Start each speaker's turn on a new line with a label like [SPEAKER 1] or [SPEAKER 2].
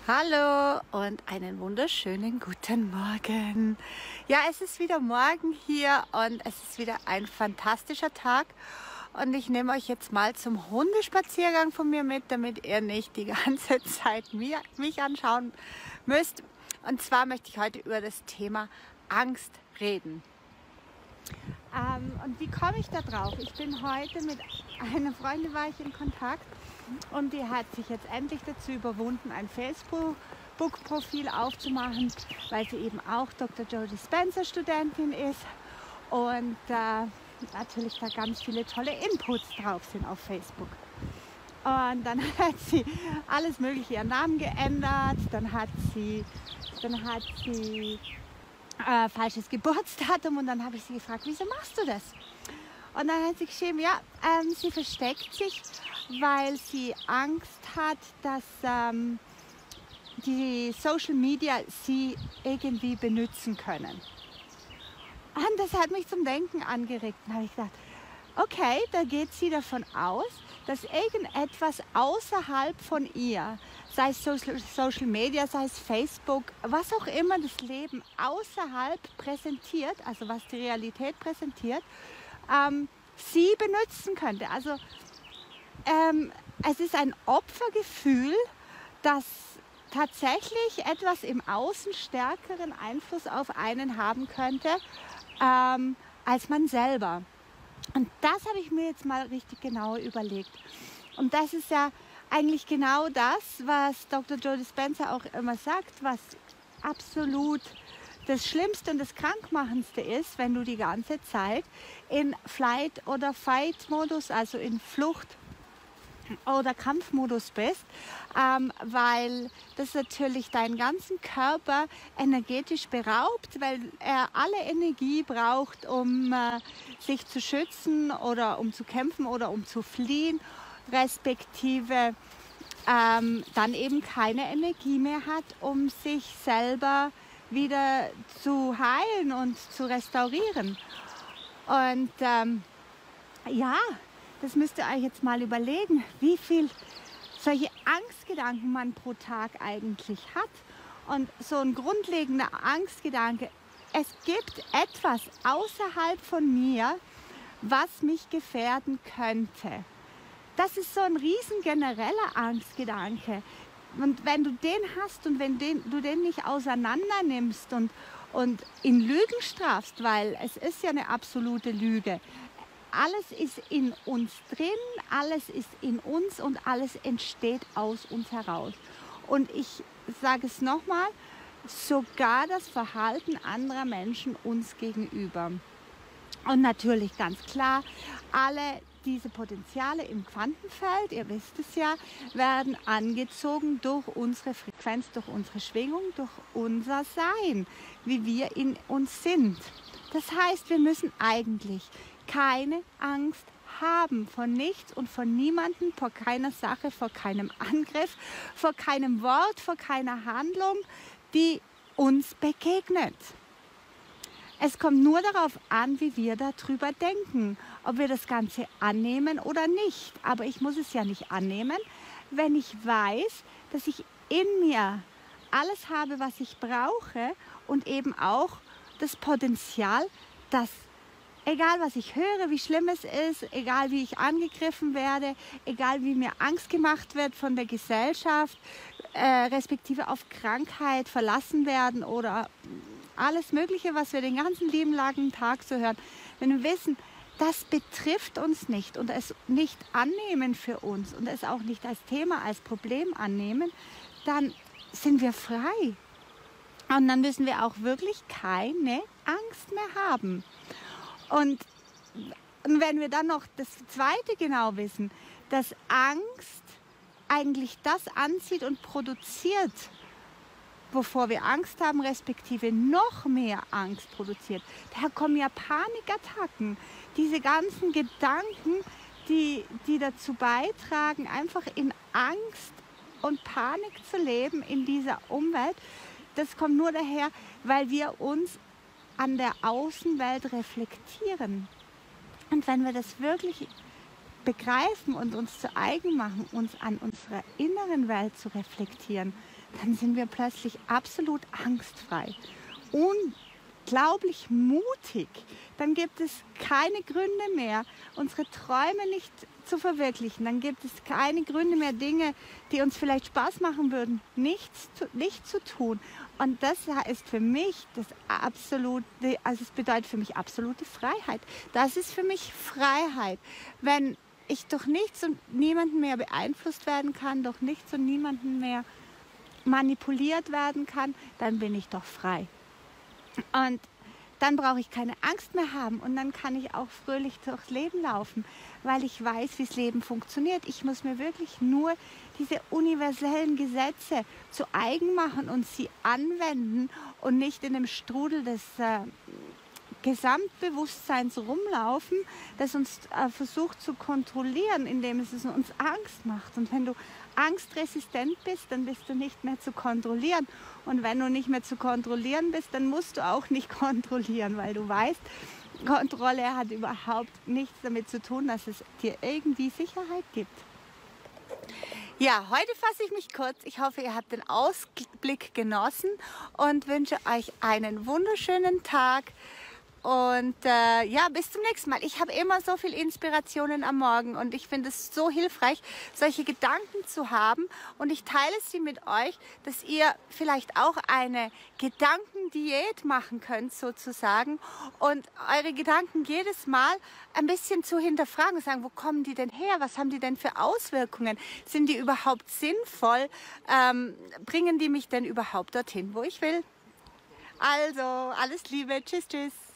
[SPEAKER 1] Hallo und einen wunderschönen guten Morgen. Ja, es ist wieder Morgen hier und es ist wieder ein fantastischer Tag. Und ich nehme euch jetzt mal zum Hundespaziergang von mir mit, damit ihr nicht die ganze Zeit mich anschauen müsst. Und zwar möchte ich heute über das Thema Angst reden. Und wie komme ich da drauf? Ich bin heute mit einer Freundin war ich in Kontakt und die hat sich jetzt endlich dazu überwunden, ein Facebook-Profil aufzumachen, weil sie eben auch Dr. Joe Dispenza Studentin ist und natürlich da ganz viele tolle Inputs drauf sind auf Facebook. Und dann hat sie alles mögliche, ihren Namen geändert, dann hat sie falsches Geburtsdatum und dann habe ich sie gefragt, wieso machst du das? Und dann hat sie geschrieben, ja, sie versteckt sich, weil sie Angst hat, dass die Social Media sie irgendwie benutzen können. Und das hat mich zum Denken angeregt. Dann habe ich gedacht, okay, da geht sie davon aus, dass irgendetwas außerhalb von ihr, sei es Social Media, sei es Facebook, was auch immer das Leben außerhalb präsentiert, also was die Realität präsentiert, sie benutzen könnte. Also es ist ein Opfergefühl, das tatsächlich etwas im Außen stärkeren Einfluss auf einen haben könnte, als man selber. Und das habe ich mir jetzt mal richtig genau überlegt. Und das ist ja eigentlich genau das, was Dr. Joe Dispenza auch immer sagt, was absolut das Schlimmste und das Krankmachendste ist, wenn du die ganze Zeit in Flight- oder Fight-Modus, also in Flucht- oder Kampfmodus bist, weil das natürlich deinen ganzen Körper energetisch beraubt, weil er alle Energie braucht, um sich zu schützen oder um zu kämpfen oder um zu fliehen, respektive dann eben keine Energie mehr hat, um sich selber wieder zu heilen und zu restaurieren. Und ja, das müsst ihr euch jetzt mal überlegen, wie viel solche Angstgedanken man pro Tag eigentlich hat. Und so ein grundlegender Angstgedanke, es gibt etwas außerhalb von mir, was mich gefährden könnte. Das ist so ein riesen genereller Angstgedanke. Und wenn du den hast und wenn du den nicht auseinander nimmst und in Lügen strafst, weil es ist ja eine absolute Lüge, alles ist in uns drin, alles ist in uns und alles entsteht aus uns heraus. Und ich sage es nochmal, sogar das Verhalten anderer Menschen uns gegenüber. Und natürlich ganz klar, alle diese Potenziale im Quantenfeld, ihr wisst es ja, werden angezogen durch unsere Frequenz, durch unsere Schwingung, durch unser Sein, wie wir in uns sind. Das heißt, wir müssen eigentlich keine Angst haben vor nichts und von niemandem, vor keiner Sache, vor keinem Angriff, vor keinem Wort, vor keiner Handlung, die uns begegnet. Es kommt nur darauf an, wie wir darüber denken, ob wir das Ganze annehmen oder nicht. Aber ich muss es ja nicht annehmen, wenn ich weiß, dass ich in mir alles habe, was ich brauche und eben auch das Potenzial, dass egal was ich höre, wie schlimm es ist, egal wie ich angegriffen werde, egal wie mir Angst gemacht wird von der Gesellschaft, respektive auf Krankheit verlassen werden oder alles Mögliche, was wir den ganzen lieben langen Tag so hören, wenn wir wissen, das betrifft uns nicht und es nicht annehmen für uns und es auch nicht als Thema, als Problem annehmen, dann sind wir frei. Und dann müssen wir auch wirklich keine Angst mehr haben. Und wenn wir dann noch das Zweite genau wissen, dass Angst eigentlich das anzieht und produziert, wovor wir Angst haben, respektive noch mehr Angst produziert. Daher kommen ja Panikattacken, diese ganzen Gedanken, die dazu beitragen, einfach in Angst und Panik zu leben in dieser Umwelt. Das kommt nur daher, weil wir uns an der Außenwelt reflektieren. Und wenn wir das wirklich begreifen und uns zu eigen machen, uns an unserer inneren Welt zu reflektieren, dann sind wir plötzlich absolut angstfrei. Unglaublich mutig. Dann gibt es keine Gründe mehr, unsere Träume nicht zu verwirklichen. Dann gibt es keine Gründe mehr, Dinge, die uns vielleicht Spaß machen würden, nicht zu tun. Und das ist für mich das absolute, also es bedeutet für mich absolute Freiheit. Das ist für mich Freiheit. Wenn ich durch nichts und niemanden mehr beeinflusst werden kann, durch nichts und niemanden mehr manipuliert werden kann, dann bin ich doch frei. Und dann brauche ich keine Angst mehr haben und dann kann ich auch fröhlich durchs Leben laufen, weil ich weiß, wie das Leben funktioniert. Ich muss mir wirklich nur diese universellen Gesetze zu eigen machen und sie anwenden und nicht in dem Strudel des Gesamtbewusstseins rumlaufen, das uns versucht zu kontrollieren, indem es uns Angst macht. Und wenn du angstresistent bist, dann bist du nicht mehr zu kontrollieren. Und wenn du nicht mehr zu kontrollieren bist, dann musst du auch nicht kontrollieren, weil du weißt, Kontrolle hat überhaupt nichts damit zu tun, dass es dir irgendwie Sicherheit gibt. Ja, heute fasse ich mich kurz. Ich hoffe, ihr habt den Ausblick genossen und wünsche euch einen wunderschönen Tag. Und ja, bis zum nächsten Mal. Ich habe immer so viel Inspirationen am Morgen und ich finde es so hilfreich, solche Gedanken zu haben. Und ich teile sie mit euch, dass ihr vielleicht auch eine Gedankendiät machen könnt sozusagen und eure Gedanken jedes Mal ein bisschen zu hinterfragen, sagen, wo kommen die denn her? Was haben die denn für Auswirkungen? Sind die überhaupt sinnvoll? Bringen die mich denn überhaupt dorthin, wo ich will? Also, alles Liebe. Tschüss, tschüss.